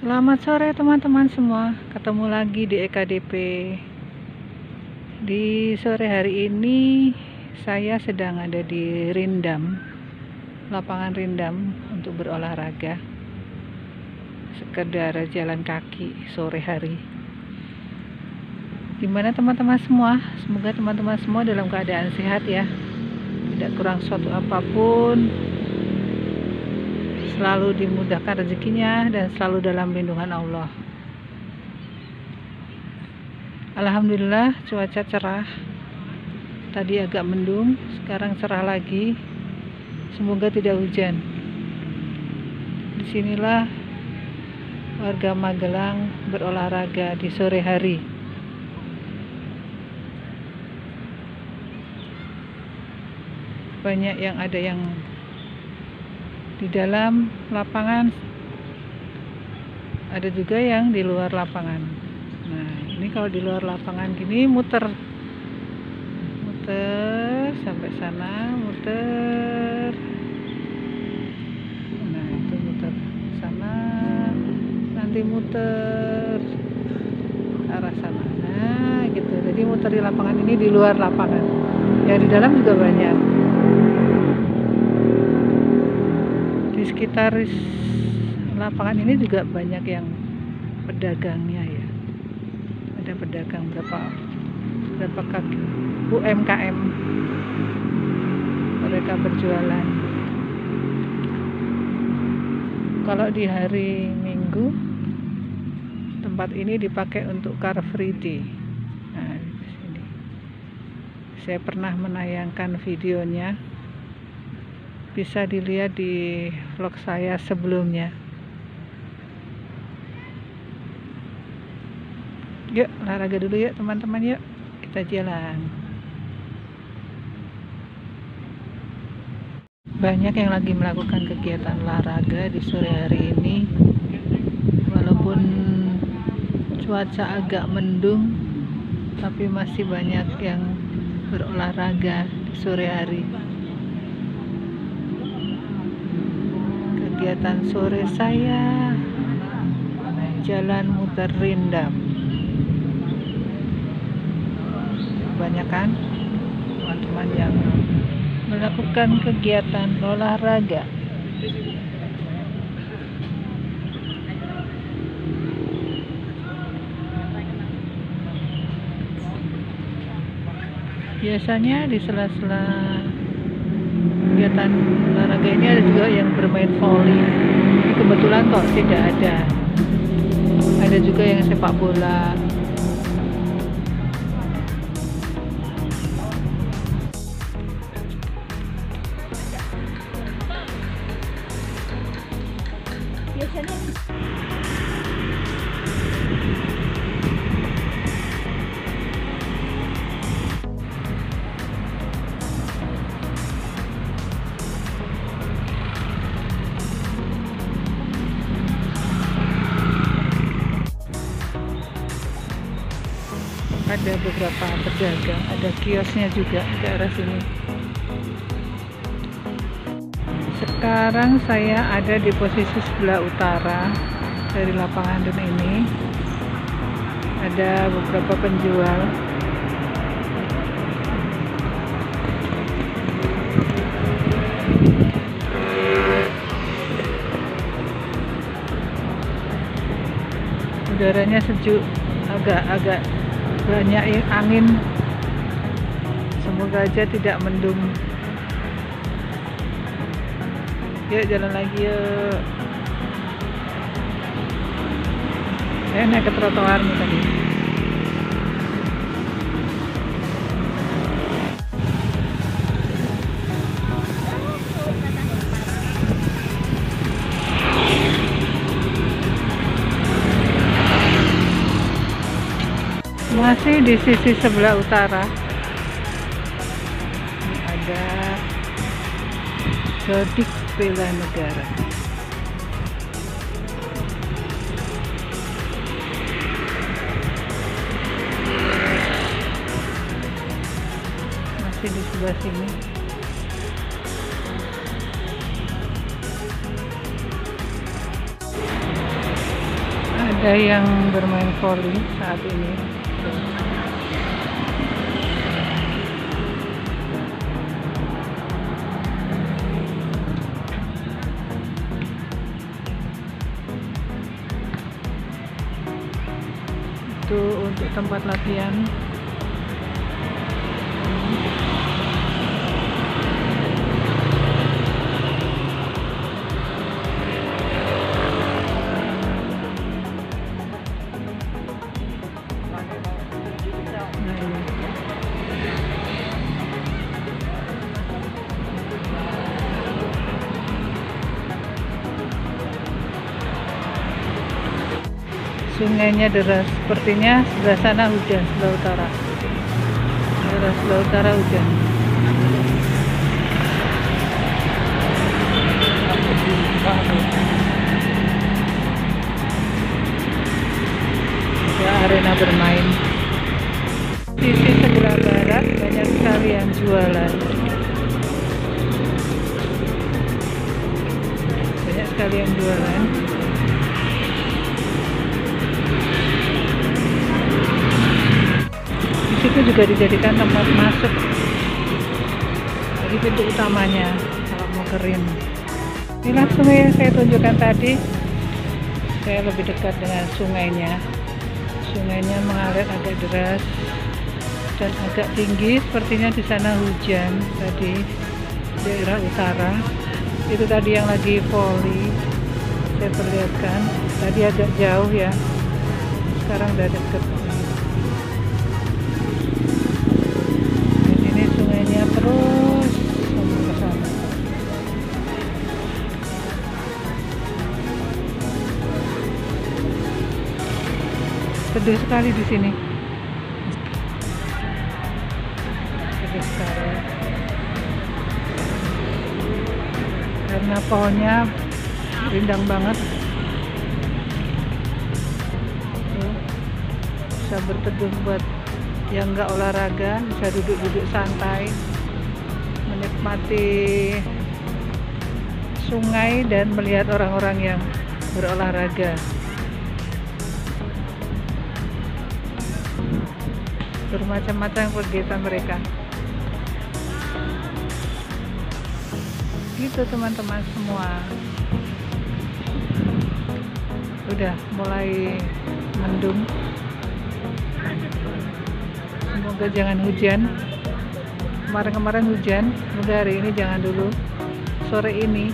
Selamat sore teman-teman semua, ketemu lagi di EKDP. Di sore hari ini saya sedang ada di Rindam, lapangan Rindam untuk berolahraga, sekedar jalan kaki sore hari. Gimana teman-teman semua? Semoga teman-teman semua dalam keadaan sehat ya, tidak kurang suatu apapun, selalu dimudahkan rezekinya dan selalu dalam lindungan Allah. Alhamdulillah cuaca cerah. Tadi agak mendung, sekarang cerah lagi. Semoga tidak hujan. Disinilah warga Magelang berolahraga di sore hari. Banyak yang ada yang di dalam lapangan, ada juga yang di luar lapangan. Nah, ini kalau di luar lapangan gini muter sampai sana, muter. Nah, itu muter sana, nanti muter arah sana. Nah, gitu. Jadi muter di lapangan ini, di luar lapangan. Ya, di dalam juga banyak. Di sekitar lapangan ini juga banyak yang pedagangnya ya. Ada pedagang berapa kaki UMKM, mereka berjualan. Kalau di hari Minggu tempat ini dipakai untuk Car Free Day. Nah, di sini saya pernah menayangkan videonya, bisa dilihat di vlog saya sebelumnya. Yuk olahraga dulu yuk teman-teman, yuk kita jalan. Banyak yang lagi melakukan kegiatan olahraga di sore hari ini. Walaupun cuaca agak mendung, tapi masih banyak yang berolahraga di sore hari. Kegiatan sore saya jalan muter Rindam. Kebanyakan teman-teman yang melakukan kegiatan olahraga. Biasanya di sela-sela kegiatan olahraga ini ada juga yang bermain voli. Kebetulan kok tidak ada. Ada juga yang sepak bola. Biasanya ada beberapa pedagang, ada kiosnya juga di arah sini. Sekarang saya ada di posisi sebelah utara dari lapangan Rindam ini. Ada beberapa penjual. Udaranya sejuk, agak banyak angin. Semoga aja tidak mendung. Yuk jalan lagi yuk. Saya naik ke trotoar nih tadi. Masih di sisi sebelah utara. Ini ada Sodik Bela Negara. Masih di sebelah sini. Ada yang bermain voli saat ini. Itu untuk tempat latihan. Sungainya deras, sepertinya sebelah sana hujan, sebelah utara. Sebelah utara hujan. Ada arena bermain. Sisi sebelah barat banyak sekali yang jualan. Banyak sekali yang jualan. Itu juga dijadikan tempat masuk, jadi pintu utamanya kalau mau kering. Inilah sungai yang saya tunjukkan tadi. Saya lebih dekat dengan sungainya. Sungainya mengalir agak deras dan agak tinggi, sepertinya di sana hujan tadi, daerah utara. Itu tadi yang lagi voli, saya perlihatkan. Tadi agak jauh ya, sekarang udah deket. Terus sampai ke sana. Teduh sekali di sini. Teduh sekali. Karena pohonnya rindang banget. Bisa berteduh buat yang nggak olahraga, bisa duduk-duduk santai, menikmati sungai dan melihat orang-orang yang berolahraga. Bermacam-macam kegiatan mereka. Gitu teman-teman semua. Udah mulai mendung. Semoga jangan hujan. Kemarin-kemarin hujan, semoga hari ini jangan dulu. Sore ini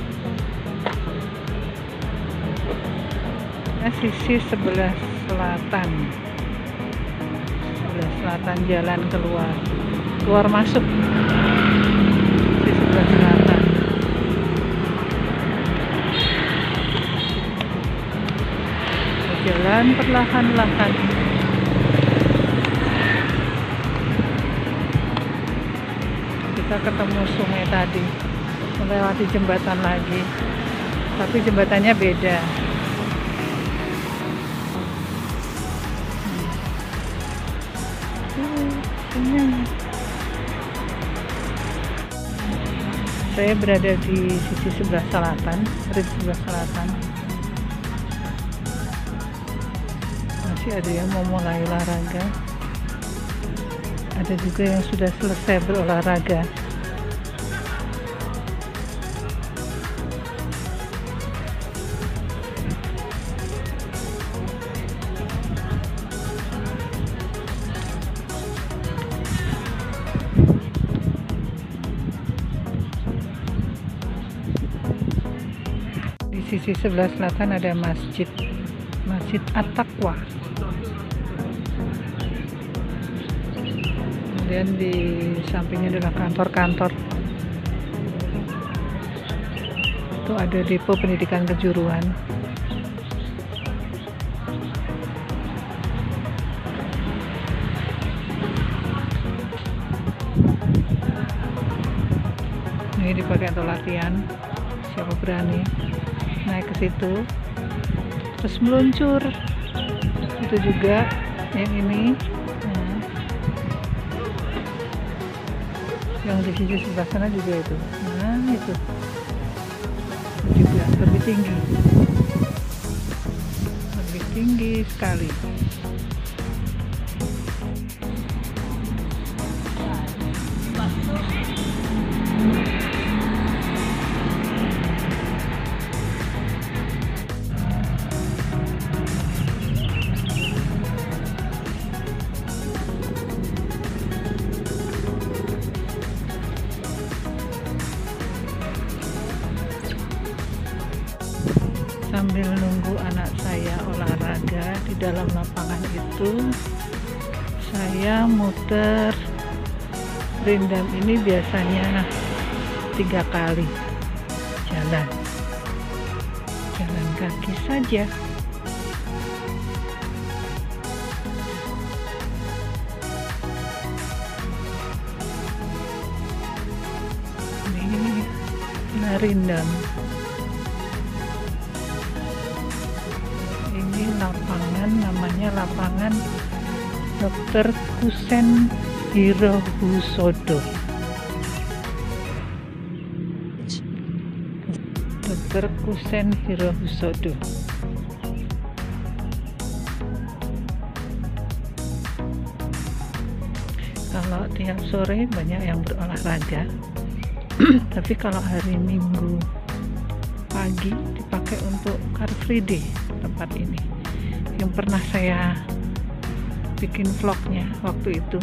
sisi sebelah selatan. Sebelah selatan jalan keluar masuk. Di sebelah selatan. Jalan perlahan-lahan. Kita ketemu sungai tadi, melewati jembatan lagi, tapi jembatannya beda. Saya berada di sisi sebelah selatan, sebelah selatan. Masih ada yang mau mulai olahraga. Ada juga yang sudah selesai berolahraga. Di sisi sebelah selatan ada Masjid At-Taqwa. Kemudian di sampingnya adalah kantor-kantor. Itu ada depo pendidikan kejuruan. Ini dipakai untuk latihan. Siapa berani naik ke situ terus meluncur. Itu juga yang ini. Yang di sisi sebelah sana juga itu. Nah itu juga lebih tinggi. tinggi sekali. Sambil nunggu anak saya olahraga di dalam lapangan itu, saya muter Rindam ini biasanya 3 kali jalan kaki saja. Ini Rindam. Ini lapangan, namanya lapangan Dr. Kusen Hirohusodo. Dr. Kusen Hirohusodo. Kalau tiap sore banyak yang berolahraga, tapi kalau hari Minggu pagi dipakai untuk Car Free Day tempat ini. Yang pernah saya bikin vlognya waktu itu.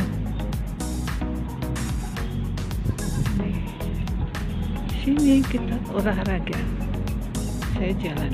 Nih, sini kita olahraga. Saya jalan.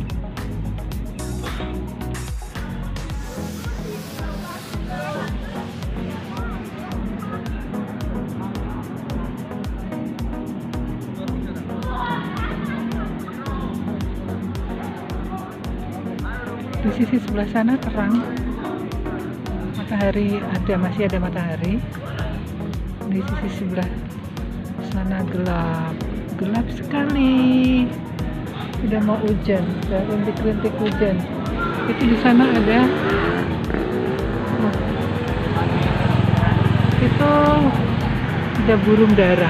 Di sisi sebelah sana terang, matahari masih ada matahari. Di sisi sebelah sana gelap sekali. Sudah mau hujan, sudah rintik-rintik hujan. Itu di sana ada, itu ada burung dara.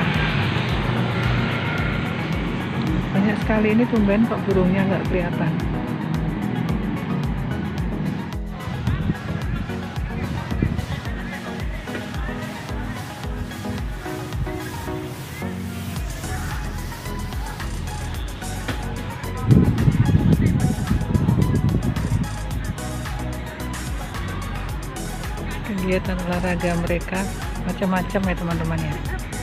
Banyak sekali, ini tumben kok burungnya nggak kelihatan. Kegiatan olahraga mereka macam-macam ya teman-teman ya.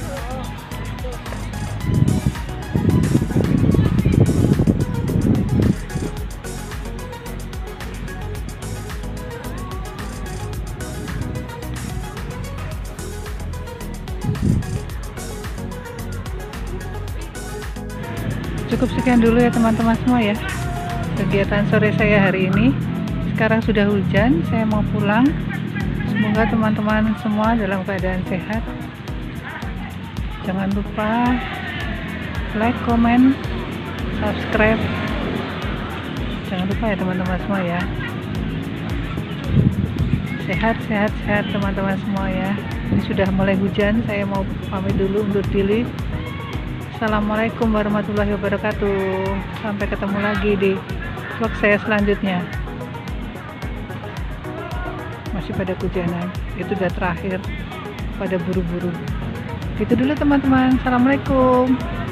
Cukup sekian dulu ya teman-teman semua ya, kegiatan sore saya hari ini. Sekarang sudah hujan, saya mau pulang. Semoga teman-teman semua dalam keadaan sehat. Jangan lupa like, comment, subscribe. Jangan lupa ya teman-teman semua ya. Sehat teman-teman semua ya. Ini sudah mulai hujan, saya mau pamit dulu undur diri. Assalamualaikum warahmatullahi wabarakatuh. Sampai ketemu lagi di vlog saya selanjutnya. Masih pada kehujanan, itu udah terakhir, pada buru-buru. Gitu dulu teman-teman. Assalamualaikum.